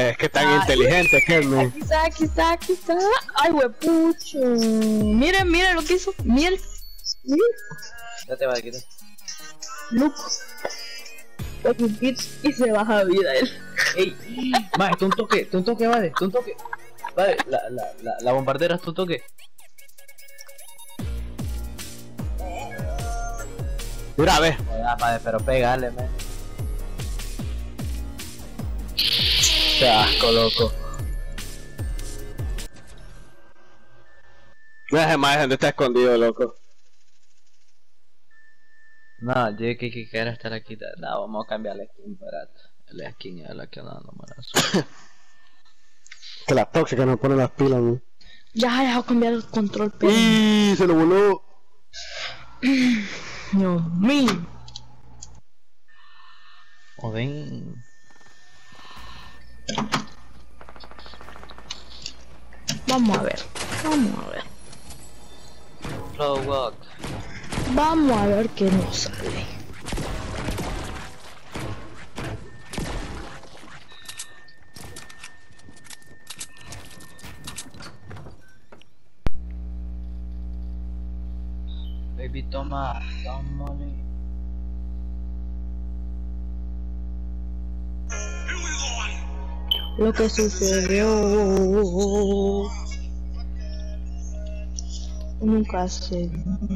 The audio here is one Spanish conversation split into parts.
Es que tan inteligente que me. Aquí está. Ay, huepucho. Miren lo que hizo. Miren. Ya te va de quitar. Look. Y se baja vida él. Ey, más, un toque, vale, un toque. Vale, la bombardera es tu toque. Mira, ve. Ya, padre, pero pégale, man. Qué asco, loco. Mira ese maje donde está escondido, loco. No, yo que quiero estar aquí. No, vamos a cambiar la skin para la skin es la que no me Que la tóxica nos pone las pilas, ¿no? Ya dejado cambiar el control, pero. ¡Y se lo voló! Dios mío. O ven. Vamos a ver. Flow walk. Vamos a ver qué nos sale. Baby, toma. Lo que sucedió nunca se.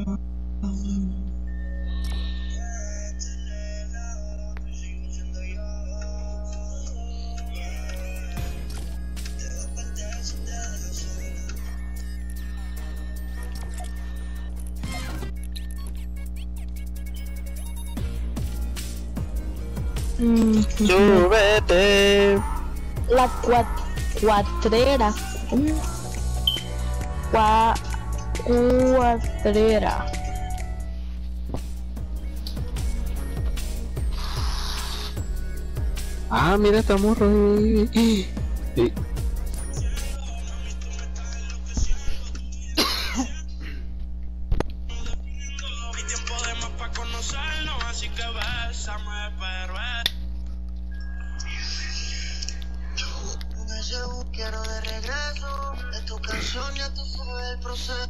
¡Súbete! La cuatrera. Cuatrera. Ah, mira, estamos ahí. Sí. Quiero de regreso, de tu canción ya tú sabes el proceso.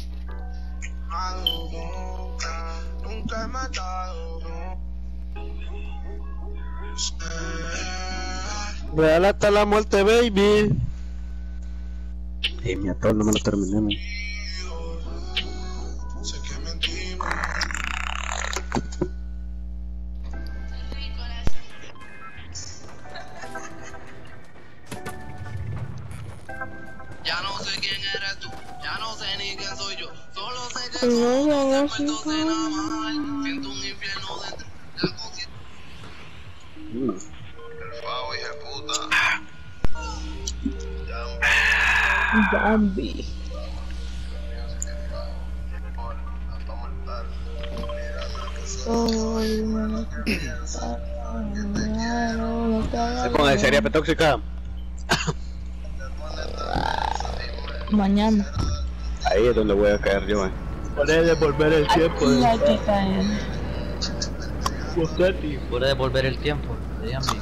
Nunca he matado, no. Real hasta la muerte, baby. Mi ator no me lo terminé, man. Sé que mentimos. Ya no sé quién eres tú, ya no sé ni quién soy yo. Solo sé que somos dos envueltos en amar. Siento un infierno dentro de la conciencia. El favo, hija de puta. Zombie. Se pone seria tóxica. Mañana. Ahí es donde voy a caer yo, Puede devolver el tiempo. Hay que caer. Puede devolver el tiempo. Dígame.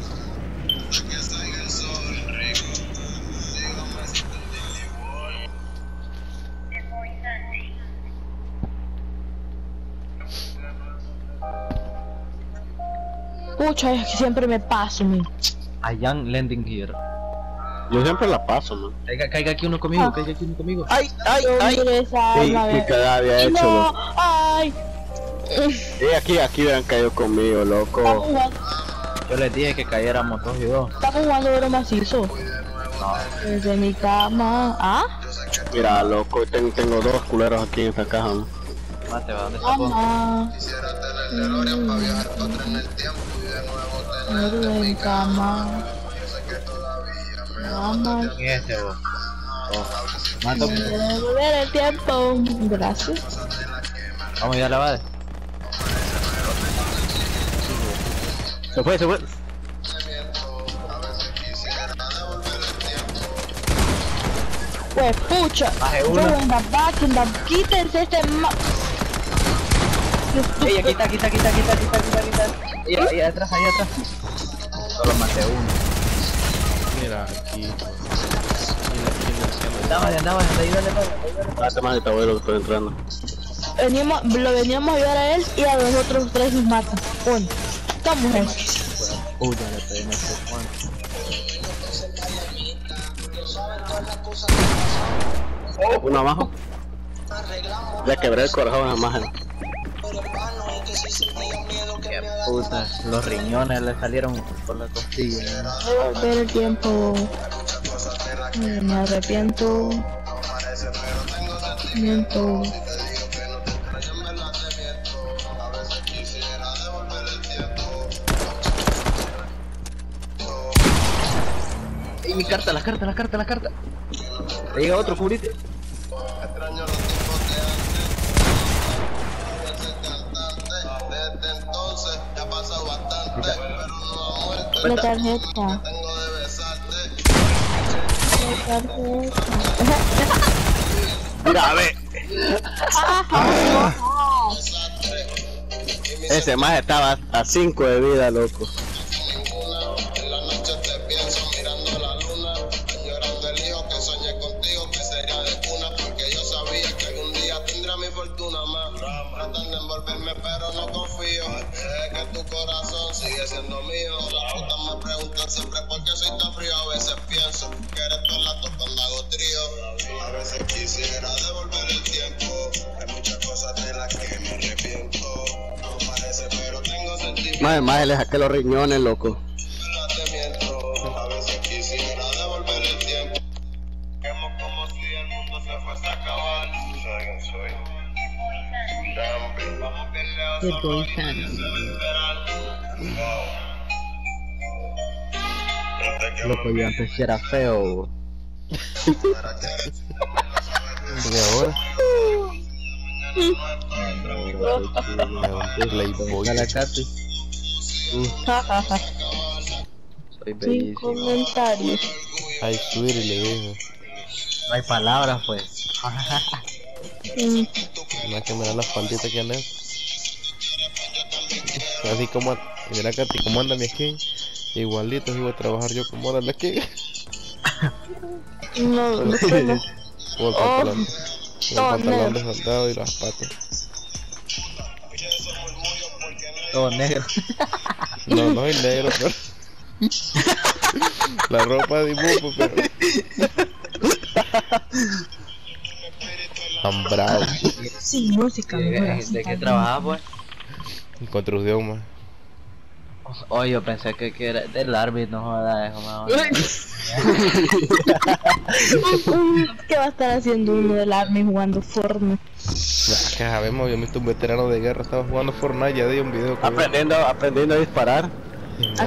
Pucha, es que siempre me paso, mi. I am landing here. Yo siempre la paso, man. Caiga aquí uno conmigo, caiga aquí uno conmigo. ¡Ay! Hombre, esa Sí, alma, qué cagada había hecho, no, loco. ay. Aquí hubieran caído conmigo, loco. Yo les dije que cayéramos todos y dos. Estamos jugando oro macizo. Desde mi cama. ¿Ah? Mira, loco, tengo dos culeros aquí en esta caja, ¿no? Mate, va, ¿dónde está vos? Mamá. Quisiera tener DeLorean para viajar para atrás en el tiempo y de nuevo Oro tenerte en mi cama. Yo sé que todavía me Mamá. ¿Quién es este vos? Mato. Devolver el tiempo. Gracias. Vamos a ir a la base. Se fue. Pues pucha. Baje Yo uno. en la vaca, quítense este ma. Ey, aquí está. Ahí atrás. Solo maté uno. aquí. Andaba, ayúdale, Date más de tu abuelo que estoy entrando. Lo veníamos a ayudar a él y a los otros tres nos matan. Uno. Estamos en. Uy, ya le pegué, no sé cuánto. Uno abajo. Ya quebré el corazón a más. Qué puta, los riñones le salieron por la costilla. Voy a volver el tiempo. Me arrepiento. Miento. ¡Ey, mi carta, la carta! Te llega otro, cubrite. La tarjeta. La tarjeta. Mira, a ver. Ese más estaba a 5 de vida, loco. En la noche te pienso mirando la luna, llorando el hijo que soñé contigo que sería de cuna, porque yo sabía que algún día tendrá mi fortuna más. Tratan de envolverme pero no confío, sé que tu corazón sigue siendo mío. Las putas me preguntan siempre por qué soy tan frío, a veces pienso que eres tú la top cuando hago trío. A veces quisiera devolver el tiempo, hay muchas cosas de las que me arrepiento. No parece pero tengo sentimiento. Más le saqué los riñones, loco. A veces quisiera devolver el tiempo. Vemos como si el mundo se fuese a acabar. Soy un sueño. Vamos bien lejos, Qué solo boy y fan. nadie se va a enterar. Loco, yo antes sí era feo. ¿Y ahora? Playboy. A la Katy. Jajaja. Soy Sin bellísimo. comentarios. Ay, sweetie, le dijo. No hay palabras, pues. Más que mirar las falditas que andan. Así como, mira Katy, cómo anda mi skin. Igualito, si voy a trabajar yo como anda la skin. No, no sé, no. Con el pantalón. Con el Oh, pantalón no. de soldado y las patas. Todo negro. No, no es negro, pero. La ropa de dibujo, pero. Tan bravo. Sin música, mejor así, ¿De qué tal trabajaba, pues? En construcción, más. Oh, yo pensé que era del árbitro, no jodas, eso más. ¿Qué va a estar haciendo uno del Army jugando Fortnite? Que sabemos, yo he visto un veterano de guerra, estaba jugando Fortnite, ya di un video con él. Aprendiendo a disparar. A, No,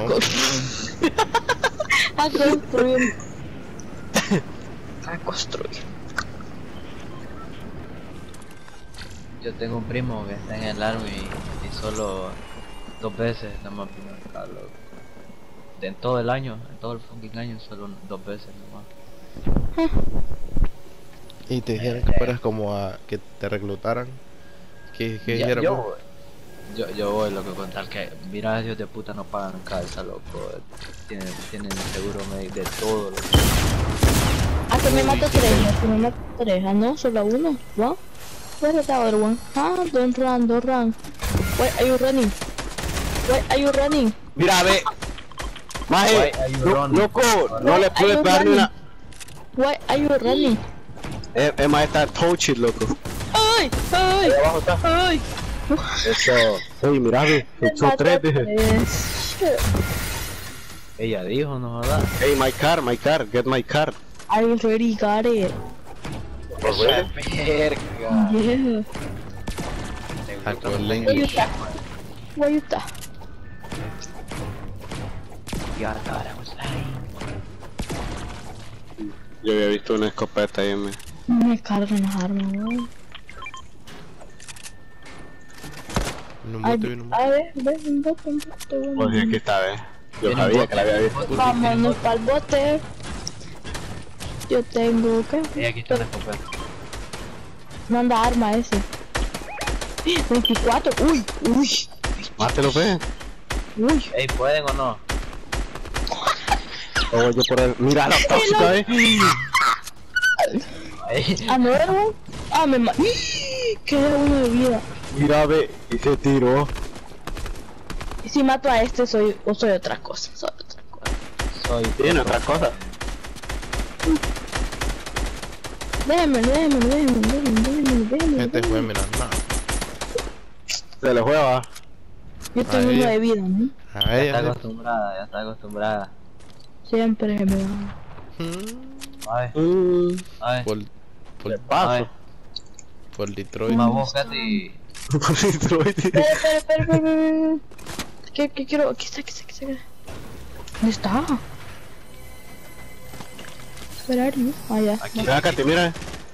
a construir. A construir. Yo tengo un primo que está en el army y solo 2 veces nada más vino acá, loco. En todo el año, en todo el fucking año, solo 2 veces nomás. y te dijeron que fueras como a que te reclutaran. ¿Qué Ya, dijeron? yo voy. Yo voy, loco, con tal que, mira, ellos de puta no pagan calza, loco. Tienen seguro médico de todo, loco. A que me mato 3, a que me mato 3. Ah, no, solo uno. ¿Va? Where's the other one? Ah, don't run. Why are you running? Why are you running? Mira, ve. Maje, Why are you running? loco, no le pude Are you pegar ni una. Why are you running? Es más, está touchy, loco. ¡Ay! ¡Ay! Abajo está. ¡Ay! Eso. Ey, mira, ve. Son 3, dije. Ella dijo, no jodas. Hey, my car, get my car. I already got it. Eso es verga. Yeah. Alcohol Why you English. ta? Why you ta? Yeah, I thought I was lying. Yo había visto una escopeta ahí en mi. No me cargan las armas, weón. No Ay, mucho, no mucho. a ver, ve, un bote, Pues sí, aquí está, ve. Yo Tiene un sabía bote. que la había visto. Vámonos para el bote. Yo tengo, ¿qué? Y aquí está la escopeta. Manda arma ese. 24, uy. Mátelo, ve. Uy. Ey, ¿pueden o no? Oh, yo por el... Mira la tóxica, Ay, Another one. Ah, me ma... Queda uno de vida. Mira, ve, y se tiró. Y si mato a este soy otra cosa. Soy otra cosa. soy Tiene otra cosa. Déjeme. Este fue, mira, no. Se le juega. Yo tengo Ahí. uno de vida, ¿no? A ya está ella. acostumbrada, ya está acostumbrada. Siempre se me da. A ver, a ver, Por De por, paso. por Detroit. más búscate. Espera. ¿Qué quiero? ¿Qué está? ¿Dónde está? Esperar, ¿no? Ah, ya. Aquí. Mira, Katy, mira.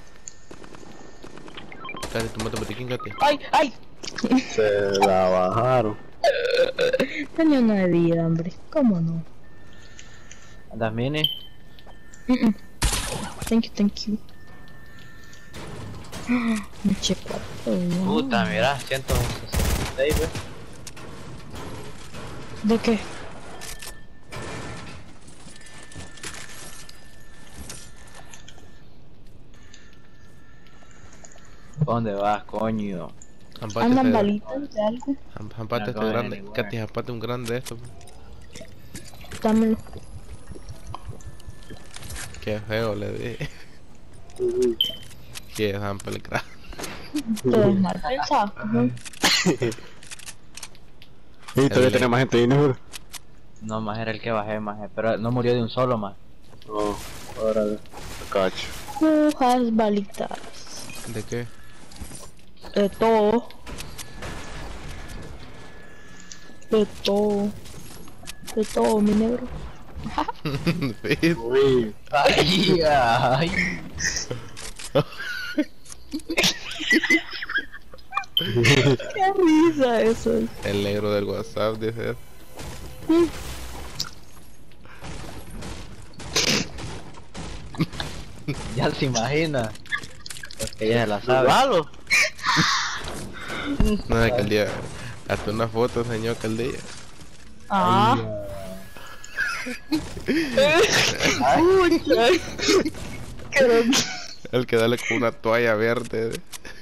Casi tu mate botiquín, Katy. ¡Ay! Se la bajaron. Tenía una de vida, hombre. ¿Cómo no? ¿Andas mini? Thank you. Me checo. Puta, mira, 166, wey. ¿De qué? ¿Dónde vas, coño? Zampate ¿Andan este, balitas de algo? zampate este No, grande. anywhere. Katy, zampate un grande de estos. Dámelo. Qué feo le di. Qué zampa el crack. Todo es mal pensado. ¿No? Y todavía tiene más gente ahí, ¿no? No, más era el que bajé, más. Pero no murió de un solo, más. No, órale. Cacho. Pujas balitas. ¿De qué? De todo. De todo, mi negro. Sí. Uy. Ay, ay. Qué risa eso. El negro del WhatsApp, dice. Ya se imagina. Es que ella se la sabe. Malo. No es que el día. Hasta una foto, señor, que el día. Ah. El que dale con una toalla verde.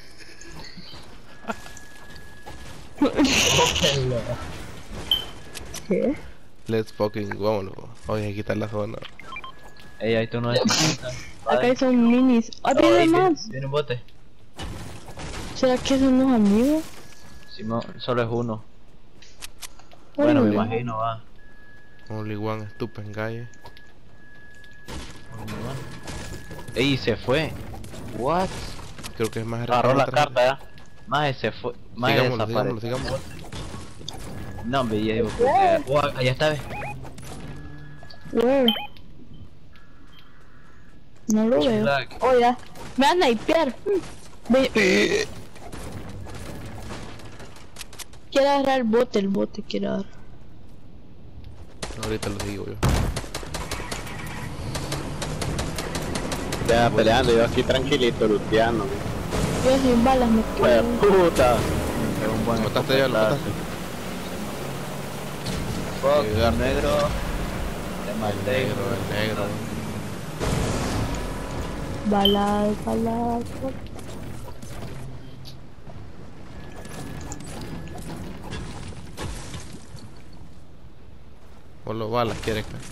¿Qué? Let's fucking go. Oye, hay que quitar la zona. Ey, ahí tú no necesitas. Acá hay son minis. ¡Ah, viene más! Viene un bote. ¿Será que son los amigos? Si no, solo es uno. Bueno, me imagino, va. Only one stupid guy. Ey, se fue. What? Creo que es más Agarró la otra carta ya. Más se fue. Más Sigámoslo, desapareció. sigamos. No, hombre, ya digo. Oh, allá está, ve. Where? No lo veo. Flag. Oh, ya. Me van a snipear. Ve. Quiero agarrar el bote quiero agarrar. Ahorita lo digo yo. Ya peleando, yo aquí tranquilito, luteando. Yo sin balas me Pues quedo. puta. Es un buen ¿Lo mataste ya? ¿Lo mataste? Fuck, Ayudar. negro. Te El maté. negro, el negro. Balas. O los balas quieres que.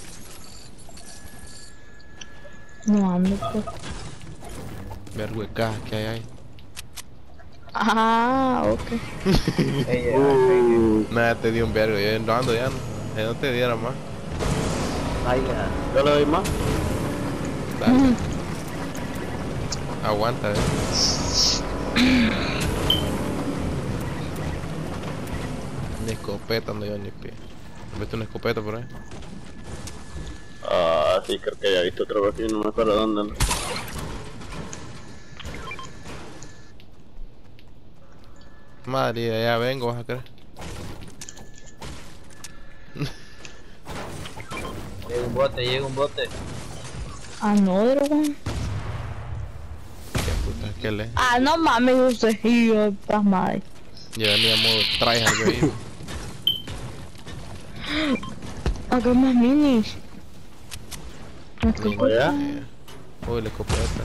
No ando pues. Ver huecas que hay ahí. Ah, ok. Ey, Nada, te dio un vergo. Yo no ando ya. Ya no te diera más. vaya. Yo le doy más. Dale. Aguanta, Ni escopeta ando yo ni pie. ¿Viste una escopeta por ahí? Ah, sí, creo que ya he visto otra vez aquí, no me acuerdo dónde. ¿No? Madre, ya vengo, vas a creer. Llega un bote. Another one. Qué puta, que le. Ah, no mames, usted y yo, pasmade. Ya venía modo tryhard yo ahí. Acá hay más minis. La Ni escopeta. idea. Uy, la escopeta.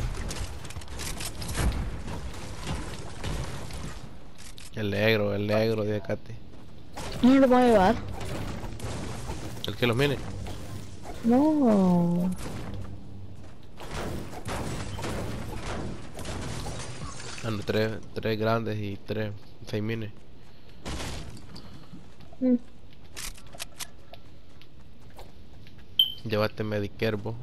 El negro de Acate. No lo voy a llevar. El que los mire. No. Ando tres grandes y 6 mines. Mm. Llévate Medicare, vos.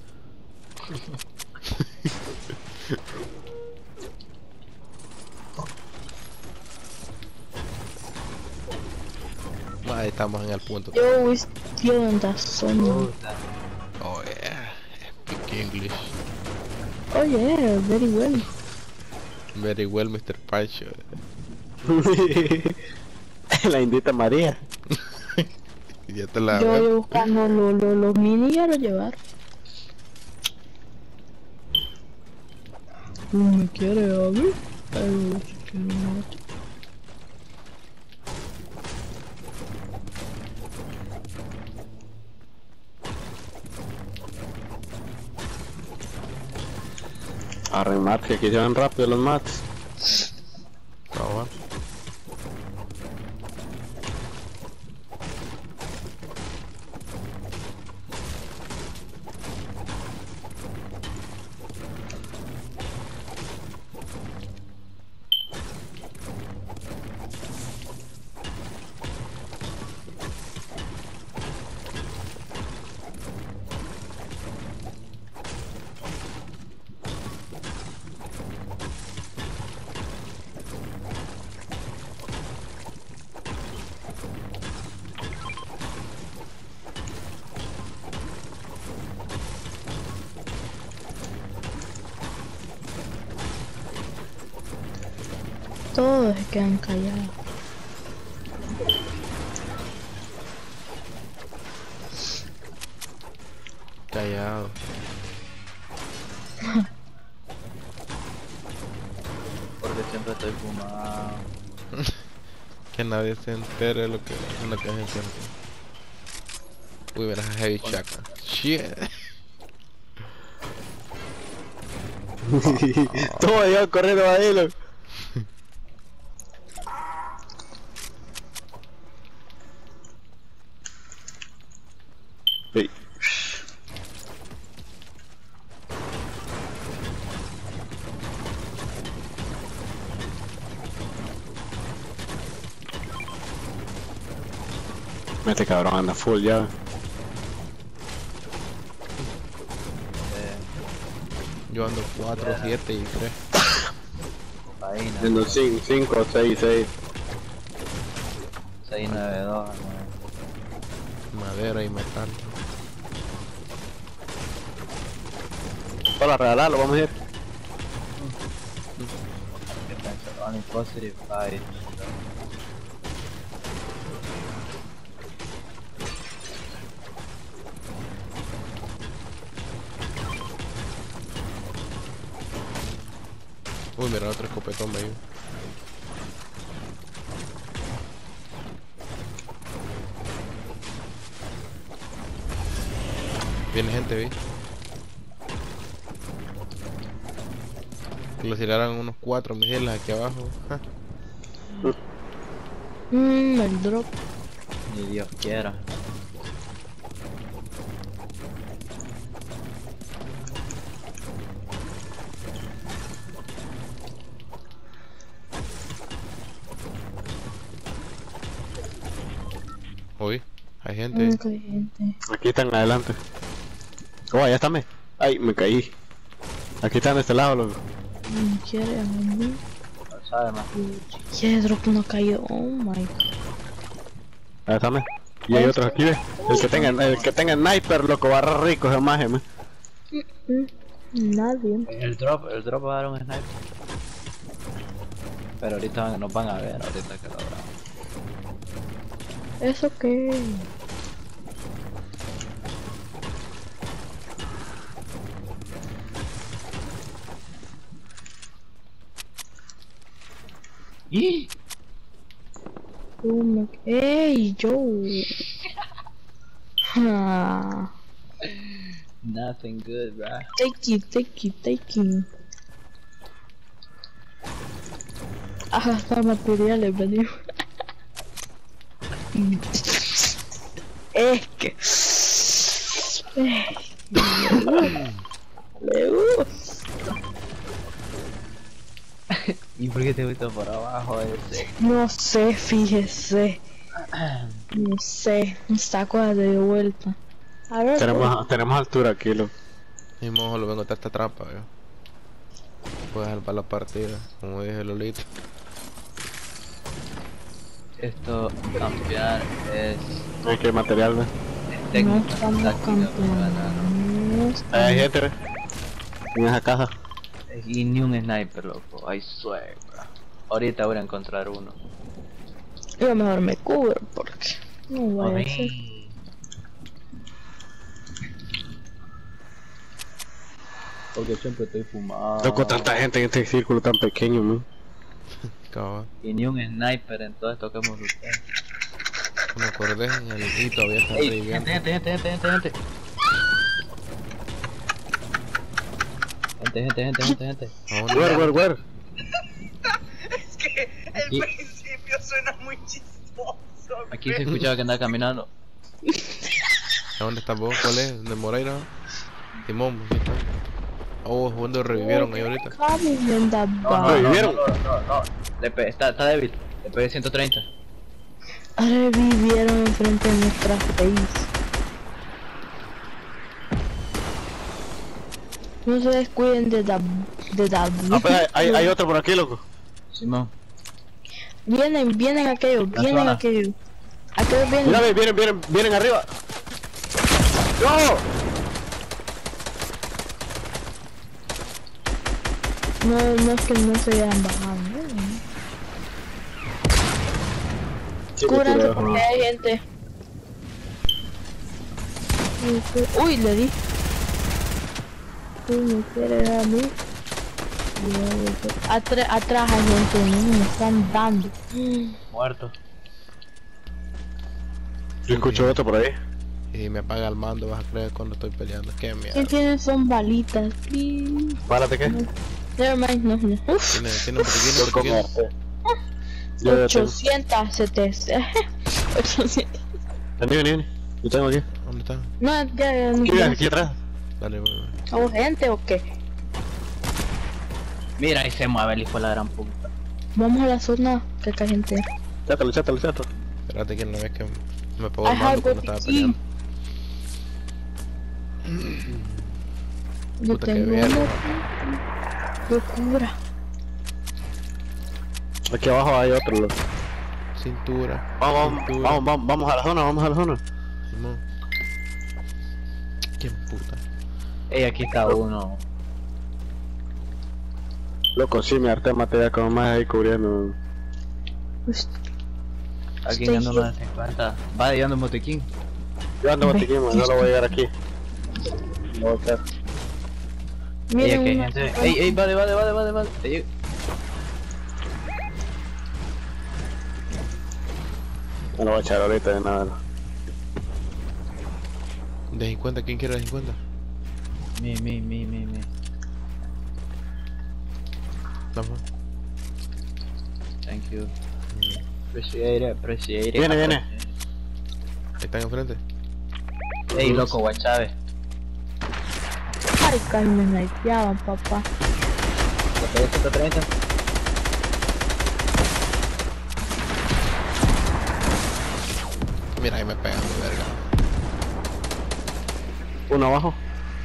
Ahí estamos en el punto. Yo we still in the sun. Puta. Oh yeah, speak English. Oh yeah, very well. Very well, Mr. Pancho. La indita María. Ya te la Yo veo. voy buscando los mini y a los llevar. No me quiere abrir. Pero que no. Arremate, que aquí se van rápido los mates. No, va. Todos se quedan callados. Callado. Porque siempre estoy fumado. Que nadie se entere de lo que es el tiempo. Uy, verás a Heavy Chaka. Shit. Todo yo corriendo ahí, loco. Ey. Este cabrón anda full ya. Yo ando 4, 7 y 3. Cocaína. En 5, 6, 6. 692, Madera y metal. Para regalarlo, vamos a ir. que pensé, only positive 5. Uy, mira, otro escopetón medio. Viene gente, vi. Que los tiraron unos 4 misiles aquí abajo. Ja. El drop. Ni Dios quiera. Uy, hay gente. Ok, gente. Aquí están adelante. Oh, allá están. Ay, me caí. Aquí están de este lado, loco. No quiere a mí. No sabe más. Yeah, drop no ha caído. Oh my god. Allá están. Y hay otros aquí, ve. El que tenga sniper, loco, barra rico, es más, Nadie. El drop va a dar un sniper. Pero ahorita nos van a ver, ahorita que lo grabamos. ¿Eso qué? ¡Y! ¡Ey, Joe! Ah, Nothing good, bro. Take it. A gastar materiales, venimos. Es que... Me gusta. ¿Y por qué te gusta por abajo ese? No sé, fíjese. No sé, un saco de vuelta. A ver, Tenemos altura aquí, loco. Mi mojo lo vengo a esta trampa, yo. Puedes salvar la partida, como dije Lolito. Esto, campear es Hay que material, ¿ves? no técnica, estamos táctica, campeando. No estamos- Hay gente, ¿ves? En esa caja. y ni un sniper, loco. I swear, bro. Ahorita voy a encontrar uno. Yo mejor me cubro porque no voy a hacer. Porque siempre estoy fumado. Loco, tanta gente en este círculo tan pequeño, ¿no? Cabal. Y ni un sniper en todo esto que hemos luchado. Me acordé y todavía está Ey, reviviendo. gente. Gente. Where? Es que el Aquí. principio suena muy chistoso. Aquí se escuchaba que andaba caminando. ¿A dónde estás vos? ¿Cuál es? ¿De Moreira? Simón, aquí está. Oh, jugando revivieron ahí ahorita. ¿Revivieron? No. Está débil. Le pegué 130. Revivieron enfrente de nuestra face. No se descuiden de Ah, pues hay otro por aquí, loco. Simón. Vienen aquellos, La vienen zona. aquellos. Aquellos vienen. Mira, vienen arriba. ¡No! No es que no se vayan bajando. Cúbranse porque hay gente. Uy, le di. Uy, me quiere dar a mí. Atrás hay gente, no me están dando. Muerto. Yo escucho otro por ahí. Y me apaga el mando, vas a creer cuando estoy peleando. Qué mierda. ¿Qué tienen? Son balitas. Sí. Párate, ¿qué? Nevermind, no. Uf, Tiene un botiquín. Yo ya tengo. 800 700. 800. Vení. Yo tengo aquí. ¿Dónde está? No, ya no Aquí, quiero. aquí atrás. Dale, voy. ¿Somos gente o qué? Mira, ahí se mueve el hijo de la gran puta. Vamos a la zona que acá hay gente. Chátalo. Espérate que no ves que me apagó el Ajá, mando cuando estaba botiquín. peleando. Yo Puta, qué tengo verga. una locura. Aquí abajo hay otro, loco. Cintura. Vamos a la zona. Simón. ¿Quién puta? Ey, aquí está uno. Loco, sí, me harté de material como más ahí cubriendo. Pues, Aquí Estoy ando here. más de 50. Va llevando un botiquín. Yo ando botiquín, man, no lo voy a llegar aquí. No voy a quedar. Ey, miren aquí hay una- gente. Ey, vale. Te llego. No lo voy a echar ahorita de nada. De 50, ¿quién quiere de 50? Me. Vamos. Thank you. Appreciate it. Viene. Ahí están enfrente. Ey, loco, Guachave. Ay, casi me snipeaban, papá. Le pegué 130. Mira, ahí me pegan de verga. Uno abajo.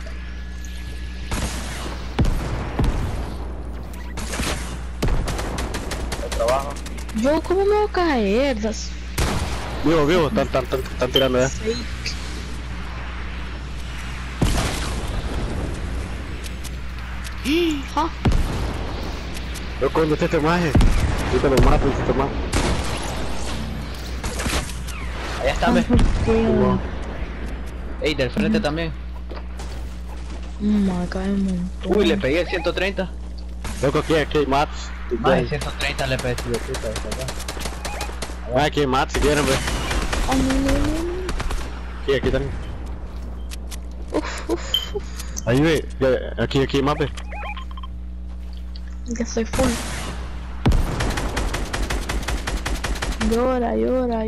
Otro abajo. Yo, ¿cómo me voy a caer? Vivo, están tirando ya. Ah, Loco, ¿dónde está este maje? Yo te lo mato, este maje. Allá está, ve. qué- Ey, del frente también. Me cae un montón. Uy, le pegué 130. Loco, aquí hay mats. Más de 130 le pegué, tío, puta, de acá. Aquí hay mats si quieren, ve. Ay, no. Aquí también. Uf. Ahí ve, aquí más ve. Que soy full. Llora.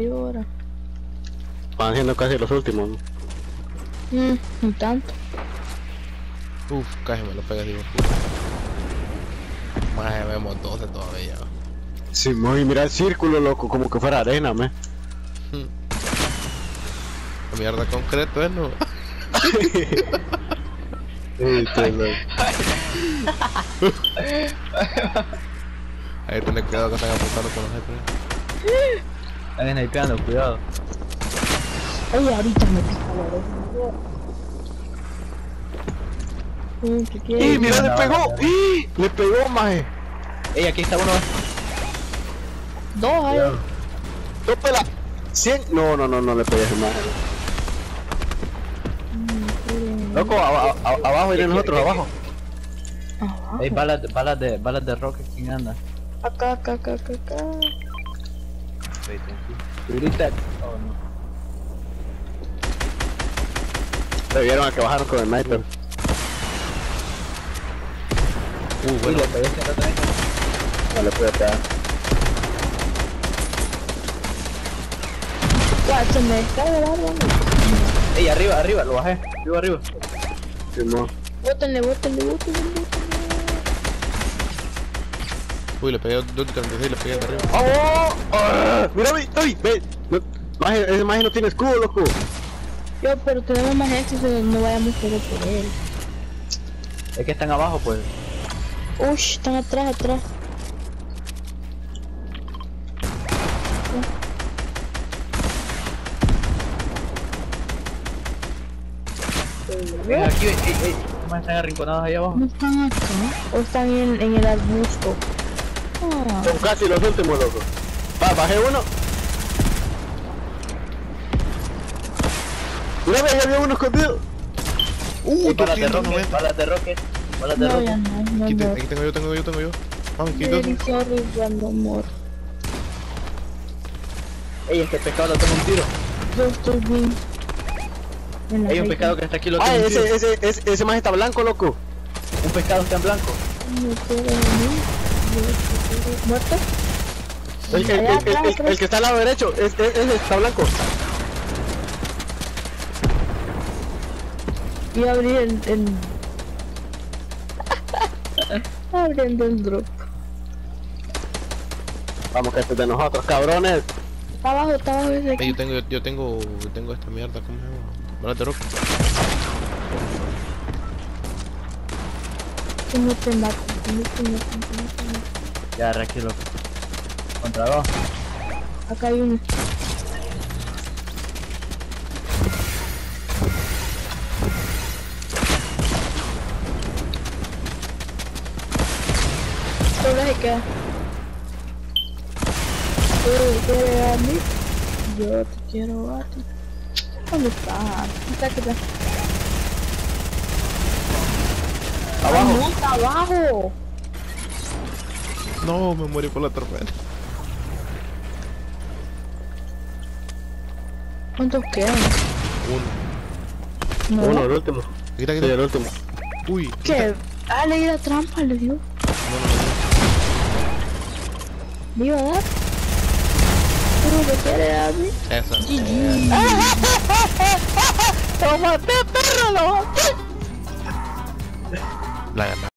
Van siendo casi los últimos, ¿no? No tanto. Uf, casi me lo pegas, digo. Más vemos 12 todavía. Sí, y mira el círculo, loco, como que fuera arena, me. La mierda concreto, ¿no? Ahí tenés cuidado que están apuntando con los GPS. Están snipeando, cuidado. Oye, ahorita me pica la oreja. ¿Qué quieres? ¡Y mira, le pegó! ¡Y! ¡Le pegó, maje! Ey, aquí está uno. Dos ahí. ¡Tópela! 100. No le pegué a ese maje. Loco, abajo, y de nosotros, abajo. Ey, balas de rocket, ¿quién anda? Acá. Grita. Oh, no. Se vieron a que bajaron con el sniper. Bueno, le pegué ese rato. No le puede pegar. Se me descarga el arma. Ey, arriba, lo bajé. Arriba. Sí, no. Bótenle. Uy, le pegué 2.36, le pegué de arriba. ¡Oh! ¡Mira, ve! Ese maje no tiene escudo, loco. Yo, pero tenemos más éxito, no vayamos por él. Es que están abajo, pues. Ush, están atrás. Ven aquí, ey. ¿Cómo están arrinconados ahí abajo? ¿No están acá? ¿O están en el arbusto? Ah, Son casi los últimos, loco. Bajé uno. Mira, ya había uno escondido. Balas de rocket. no, ya no. Aquí tengo yo. Vamos, aquí dos. Very sorry, random more. Ey, este pescado lo tengo un tiro. Yo estoy bien. En la Hay un reja. pescado que está aquí, lo tengo un tiro. Ese maje está blanco, loco. Un pescado está en blanco. No quiero venir. ¿Muerto? El que está al lado derecho, ese está blanco. Y abrí el... abriendo el drop. Vamos, que este es de nosotros, cabrones. Está abajo ese aquí. Ey, yo tengo esta mierda, ¿cómo se llama? Balas de roca. Que no te mato. Ya, aquí, loco. Contra dos. Acá hay uno. Solo se queda. ¿Tú quieres a mí? Yo te quiero a ti. ¿Dónde está? Aquí está. Abajo. No, está abajo. No, me morí por la tormenta. ¿Cuántos quedan? Uno. No. Uno, el último. Aquí Sí, el último. Uy. ¿Qué? Ah, le di la trampa, le dio. ¿Le iba a dar? ¿Tú no te quieres a mí? Esa. ¡Lo maté, perro! ¡Lo maté! La gané.